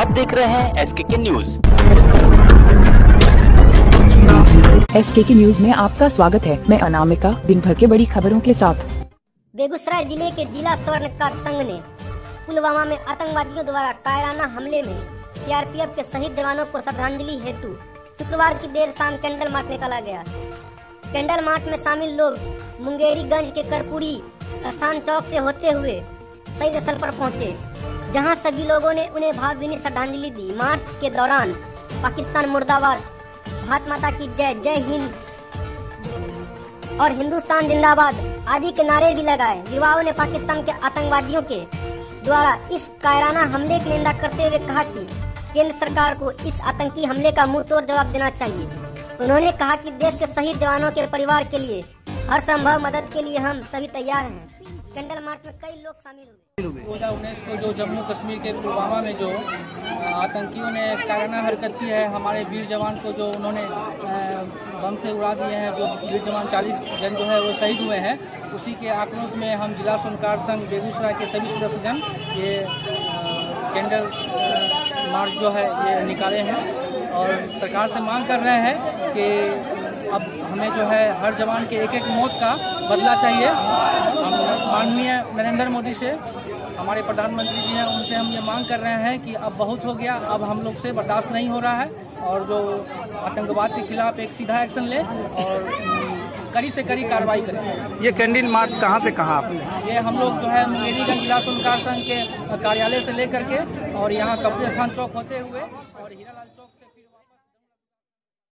देख रहे हैं SKK न्यूज। SKK न्यूज में आपका स्वागत है। मैं अनामिका, दिन भर के बड़ी खबरों के साथ। बेगूसराय जिले के जिला स्वर्णकार संघ ने पुलवामा में आतंकवादियों द्वारा कायराना हमले में CRPF के शहीद जवानों को श्रद्धांजलि हेतु शुक्रवार की देर शाम कैंडल मार्च निकाला गया। कैंडल मार्च में शामिल लोग मुंगेरीगंज के कर्पूरी स्थान चौक से होते हुए शहीद स्थल पर पहुंचे, जहां सभी लोगों ने उन्हें भावभीनी श्रद्धांजलि दी। मार्च के दौरान पाकिस्तान मुर्दाबाद, भारत माता की जय, जय हिंद और हिंदुस्तान जिंदाबाद आदि के नारे भी लगाए। युवाओं ने पाकिस्तान के आतंकवादियों के द्वारा इस कायराना हमले की निंदा करते हुए कहा कि केंद्र सरकार को इस आतंकी हमले का मुंहतोड़ जवाब देना चाहिए। उन्होंने कहा कि देश के शहीद जवानों के परिवार के लिए हर संभव मदद के लिए हम सभी तैयार हैं। कैंडल मार्च में कई लोग शामिल हुए। 2019 को जो जम्मू कश्मीर के पुलवामा में जो आतंकियों ने कायराना हरकत की है, हमारे वीर जवान को जो उन्होंने बम से उड़ा दिए हैं, जो वीर जवान 40 जन जो है वो शहीद हुए हैं, उसी के आक्रोश में हम जिला स्वर्णकार संघ बेगूसराय के सभी सदस्यजन ये कैंडल मार्च जो है ये निकाले हैं और सरकार से मांग कर रहे हैं कि अब हमें जो है हर जवान के एक एक मौत का बदला चाहिए। हम माननीय नरेंद्र मोदी से, हमारे प्रधानमंत्री जी हैं, उनसे हम ये मांग कर रहे हैं कि अब बहुत हो गया, अब हम लोग से बर्दाश्त नहीं हो रहा है और जो आतंकवाद के खिलाफ एक सीधा एक्शन ले और कड़ी से कड़ी कार्रवाई करें। ये कैंडल मार्च कहाँ से कहाँ आपने? ये हम लोग जो है मुंगेरीगंज जिला स्वर्णकार संघ के कार्यालय से लेकर के और यहाँ कब्रिस्तान चौक होते हुए और हीरालाल